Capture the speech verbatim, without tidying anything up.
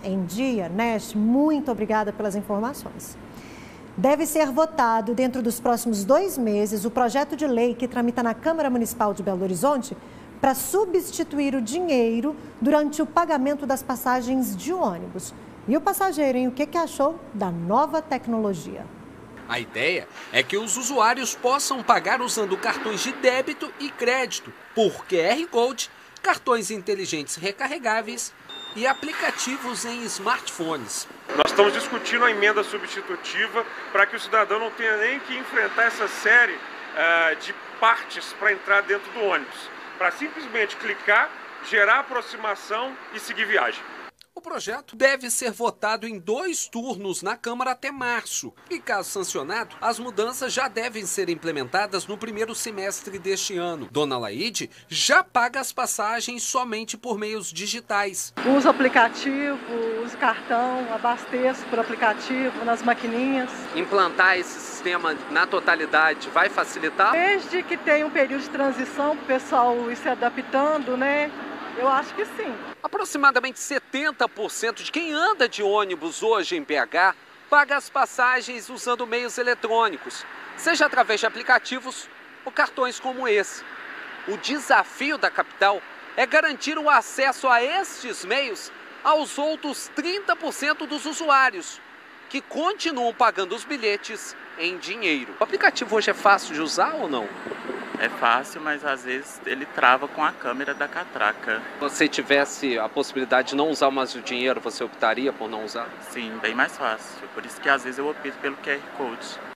em dia. Nesh, muito obrigada pelas informações. Deve ser votado dentro dos próximos dois meses o projeto de lei que tramita na Câmara Municipal de Belo Horizonte para substituir o dinheiro durante o pagamento das passagens de ônibus. E o passageiro, hein? O que que achou da nova tecnologia? A ideia é que os usuários possam pagar usando cartões de débito e crédito por Q R Code, cartões inteligentes recarregáveis e aplicativos em smartphones. Nós estamos discutindo a emenda substitutiva para que o cidadão não tenha nem que enfrentar essa série uh, de partes para entrar dentro do ônibus, para simplesmente clicar, gerar aproximação e seguir viagem. O projeto deve ser votado em dois turnos na Câmara até março. E caso sancionado, as mudanças já devem ser implementadas no primeiro semestre deste ano. Dona Laide já paga as passagens somente por meios digitais. Uso aplicativo, uso cartão, abasteço por aplicativo, nas maquininhas. Implantar esse sistema na totalidade vai facilitar? Desde que tem um período de transição para o pessoal ir se adaptando, né? Eu acho que sim. Aproximadamente setenta por cento de quem anda de ônibus hoje em B H paga as passagens usando meios eletrônicos, seja através de aplicativos ou cartões como esse. O desafio da capital é garantir o acesso a estes meios aos outros trinta por cento dos usuários, que continuam pagando os bilhetes em dinheiro. O aplicativo hoje é fácil de usar ou não? É fácil, mas às vezes ele trava com a câmera da catraca. Se você tivesse a possibilidade de não usar mais o dinheiro, você optaria por não usar? Sim, bem mais fácil. Por isso que às vezes eu opto pelo Q R Code.